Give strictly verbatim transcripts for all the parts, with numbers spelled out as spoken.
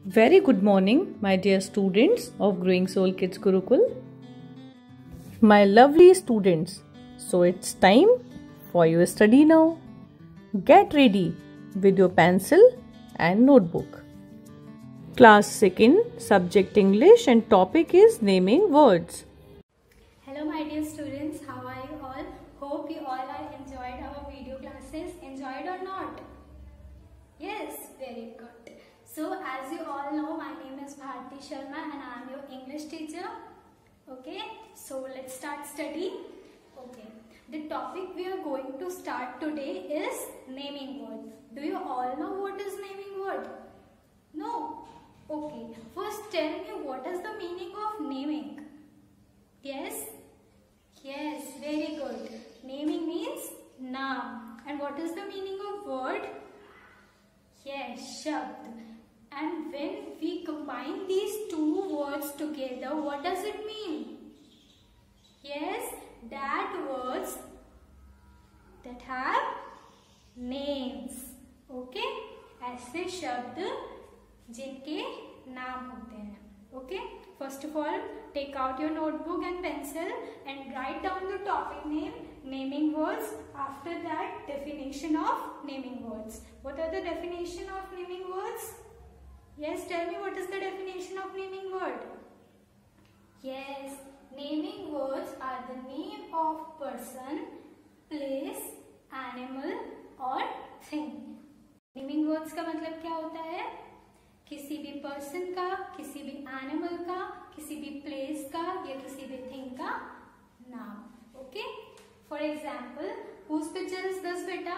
Very good morning, my dear students of Growing Soul Kids Gurukul. My lovely students, so it's time for your study now. Get ready with your pencil and notebook. Class second, subject English and topic is naming words. Hello my dear students, how are you all? Hope you all are enjoyed our video classes. Enjoyed or not? Yes, very good. So as you all know, my name is Bharti Sharma and I am your English teacher. Okay, so let's start study. Okay, the topic we are going to start today is naming word. Do you all know what is naming word? No? Okay, first tell me what is the meaning of naming? Yes? Yes, very good. Naming means naam. And what is the meaning of word? Yes, shabd. And when we combine these two words together, what does it mean? Yes, that words that have names. Okay? ऐसे शब्द जिनके नाम होते हैं. Okay? First of all, take out your notebook and pencil and write down the topic name, naming words. After that, definition of naming words. What are the definition of naming words? Yes, tell me what is the definition of naming word? Yes, naming words are the name of person, place, animal or thing. Naming words का मतलब क्या होता है? किसी भी person का, किसी भी animal का, किसी भी place का या किसी भी thing का नाम. Okay? For example, whose picture is this, beta?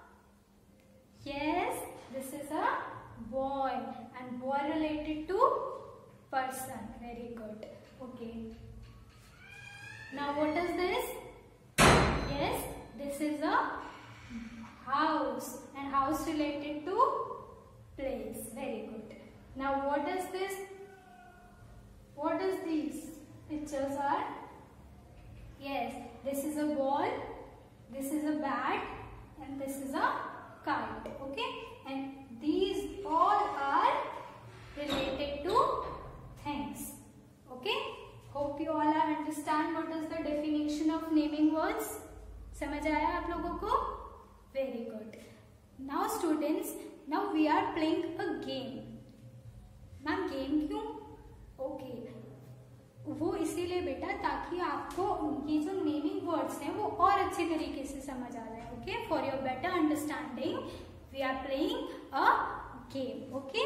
Yes, this is a boy and boy related to person. Very good. Okay. Now what is this? Yes, this is a house and house related to place. Very good. Now what is this? What is these pictures are? Yes, this is a ball, this is a bat and this is a kite. Okay, and these all are related to things. Okay, hope you all understand what is the definition of naming words. समझ आया आप लोगों को? Very good. Now students, now we are playing a game. Ma'am game क्यों? Okay, वो इसीलिए बेटा ताकि आपको ये जो नेमिंग वर्ड्स हैं वो और अच्छे तरीके से समझ आ जाए. Okay, for your better understanding we are playing a game. Okay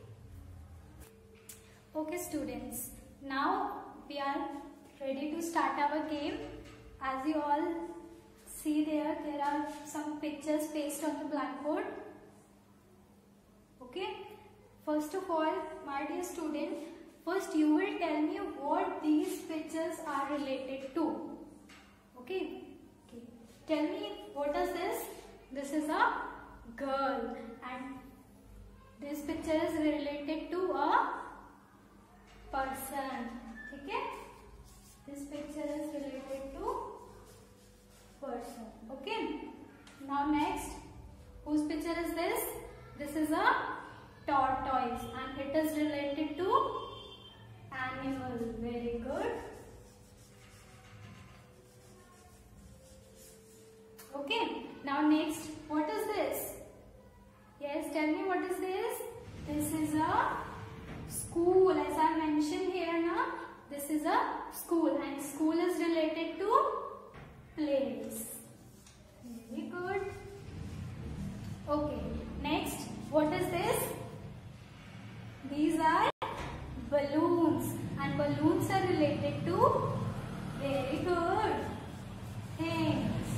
okay students, now we are ready to start our game. As you all see there, there are some pictures pasted on the blackboard. Okay. First of all, my dear student, first you will tell me what these pictures are related to. Okay. Okay. Tell me what is this? This is a girl and this picture is related to a person. Okay. This picture is related to person. Okay. Now next, whose picture is this? This is a tortoise and it is related to animal. Very good. Okay. Now next, what is this? Yes, tell me what is this? This is a school. As I mentioned here now, this is a school and school is related to place. Very good. Okay. Next, what is this? These are balloons and balloons are related to very good things.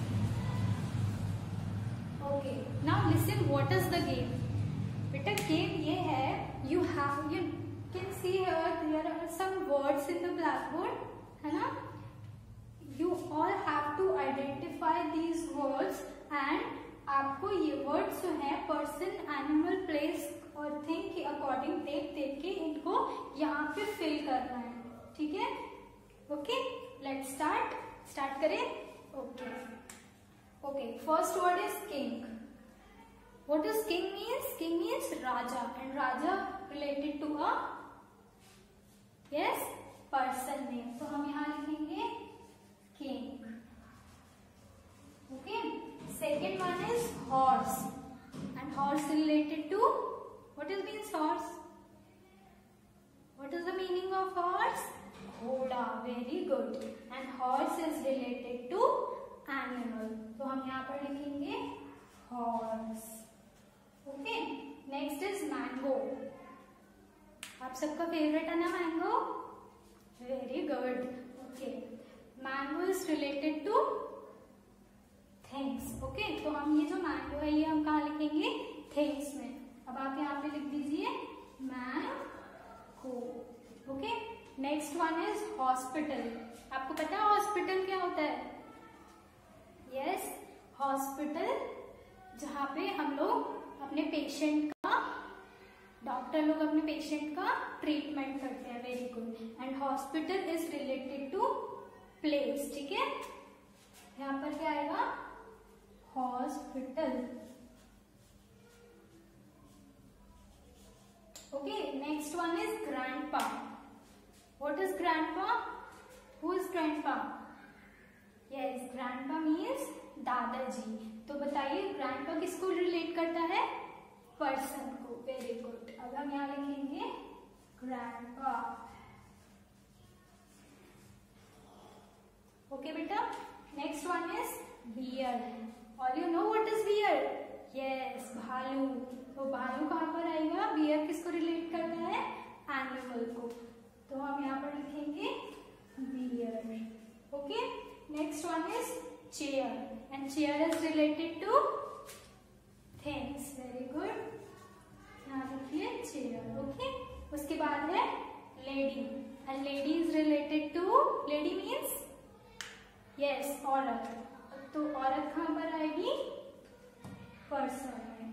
Okay, now listen, what is the game? Beta, game ye hai, you have, you can see here there are some words in the blackboard, है ना? You all have to identify these words and आपको ये words जो है person, animal, place और thing के according देख देख के इनको यहाँ पे फिल करना है. ठीक है? Okay, let's start. स्टार्ट करें? Okay okay first word is king. What does king means? King means Raja, and Raja related to a yes person name, तो हम यहाँ लिखेंगे king. Okay, second one is horse, and horse related to what is means horse, what is the meaning of horse, घोड़ा, very good, and horse is related to animal, तो हम यहाँ पर लिखेंगे horse. Okay, next is mango, आप सबका favourite है ना mango, very good. Okay, mango is related to things. Okay, तो हम ये जो मैंगो है ये हम कहाँ लिखेंगे, थिंग्स में। अब आप यहाँ पे लिख दीजिए mango. Okay, next one is hospital, आपको पता है हॉस्पिटल क्या होता है, यस, हॉस्पिटल जहाँ पे हम लोग अपने पेशेंट का, डॉक्टर लोग अपने पेशेंट का ट्रीटमेंट करते हैं, very good, and hospital is related to place. ठीक है, यहाँ पर क्या आएगा, hospital. Okay, next one is grandpa, what is grandpa, who is grandpa, yes, grandpa means दादाजी, तो बताइए ग्रैंडपा किसको रिलेट करता है, पर्सन को, वेरी गुड। अब हम यहाँ लिखेंगे ग्रैंडपा। ओके बेटा, next one is bear, all you know what is bear, yes, भालू, तो भालू कहाँ पर आएगा, बियर किसको रिलेट करता है, एनिमल को, तो हम यहाँ पर लिखेंगे bear. Okay, next one is chair, and chair is related to things, very good, यहाँ लिखिए चेयर। ओके, उसके बाद है lady, and lady is related to, lady means yes औरत, तो औरत कहाँ पर आएगी, पर्सन में।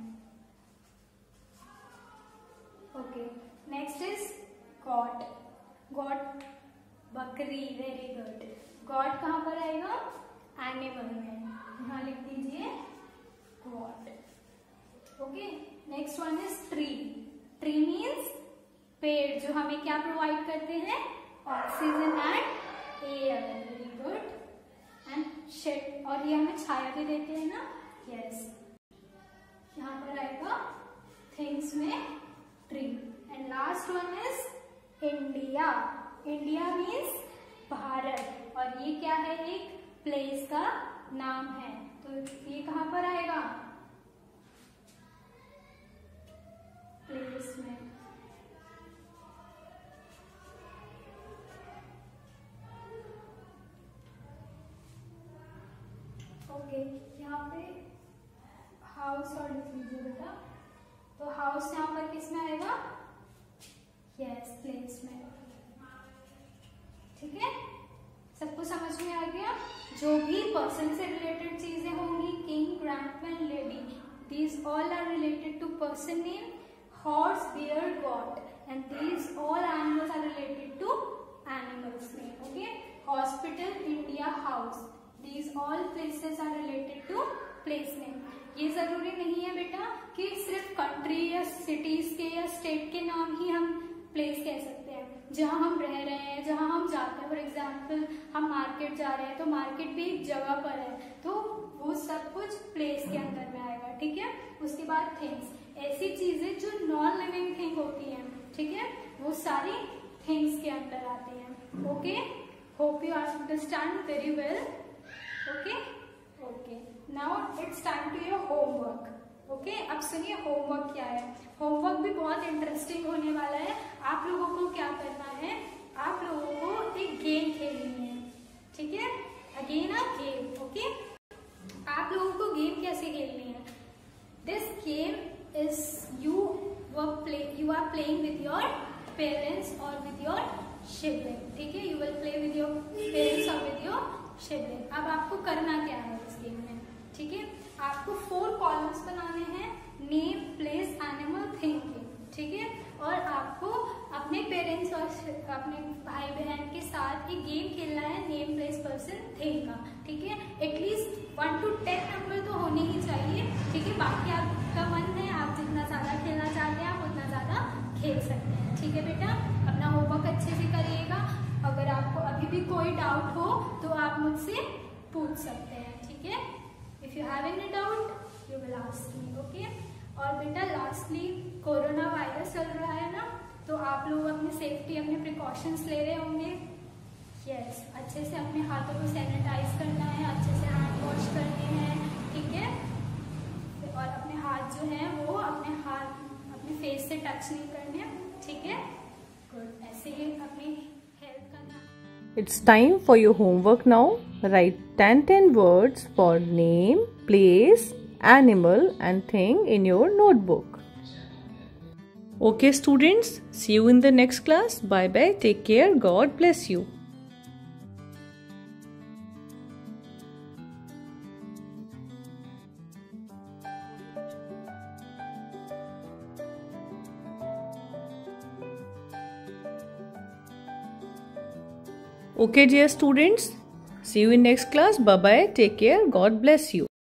Okay, next is goat, goat बकरी, वेरी गुड, गॉट कहाँ पर आएगा, एनिमल में, यहाँ लिख दीजिए goat. Okay, next one is tree, tree means पेड़, जो हमें क्या प्रोवाइड करते हैं, oxygen and air, very good, and shade, और ये हमें छाया भी देते हैं ना, यस, यहाँ पर आएगा थिंग्स में tree. And last one is India, India means Bharat, और ये क्या है, एक प्लेस का नाम है, तो ये कहाँ पर आएगा, प्लेस में। ओके, यहाँ पे हाउस और लिख लीजिए बेटा, तो हाउस यहाँ पर किस में आएगा, यस, प्लेस में। ठीक है, सबको समझ में आ गया, जो भी पर्सन से रिलेटेड चीजें होंगी, king, grandpa and lady, these all are related to person name, horse, bear, goat, and these all animals are related to animals name. Okay, hospital, India, house, these all places are related to place name. ये जरूरी नहीं है बेटा कि सिर्फ country या cities के या स्टेट के नाम ही हम प्लेस कह सकते हैं, जहाँ हम रह रहे हैं, जहाँ हम जाते हैं, फॉर एग्जाम्पल हम मार्केट जा रहे हैं, तो मार्केट भी एक जगह पर है, तो वो सब कुछ प्लेस के अंदर में आएगा। ठीक है, उसके बाद थिंग्स, ऐसी चीजें जो नॉन लिविंग थिंग होती हैं, ठीक है, वो सारी थिंग्स के अंदर आती हैं। Okay, hope you understand very well. Okay okay, now it's time to your homework. Okay, अब सुनिए होमवर्क क्या है। होमवर्क भी बहुत इंटरेस्टिंग होने वाला है। आप लोगों को क्या करना है, आप लोगों को एक गेम खेलनी है। ठीक है, अगेन अ गेम। ओके, आप लोगों को गेम कैसे खेलनी है, this game is you work play you are playing with your parents और विद योर शिवलिंग। ठीक है, you will play with your parents और विद योर शिवलिंग। अब आपको करना क्या है इस गेम में, ठीक है, आपको फोर कॉलम्स बनाने हैं, नेम, प्लेस, एनिमल, थिंग के। ठीक है, और आपको अपने पेरेंट्स और अपने भाई बहन के साथ एक गेम खेलना है, नेम, प्लेस, पर्सन, थिंग का। ठीक है, at least one two ten number तो होने ही चाहिए। ठीक है, बाकी आपका मन है, आप जितना ज्यादा खेलना चाहते हैं आप उतना ज्यादा खेल सकते हैं। ठीक ठीक है बेटा, अपना होमवर्क अच्छे से करिएगा। अगर आपको अभी भी कोई डाउट हो तो आप मुझसे पूछ सकते हैं, ठीक है। If you have any doubt you will ask me, okay. और बेटा लास्टली, कोरोना वायरस चल रहा है ना, तो आप लोग अपनी सेफ्टी, अपने प्रिकॉशंस ले रहे होंगे। यस yes, अच्छे से अपने हाथों को सैनिटाइज करना है, अच्छे से हैंड वॉश करने हैं, ठीक है। और अपने हाथ जो हैं वो अपने हाथ अपने फेस से टच नहीं करने, ठीक है। गुड, ऐसे ही अपनी हेल्थ का ध्यान। It's time for your homework now. Write ten ten words for name, place, animal and thing in your notebook. Okay students, see you in the next class. Bye bye, take care, God bless you. Okay dear students, see you in next class. Bye bye, take care, God bless you.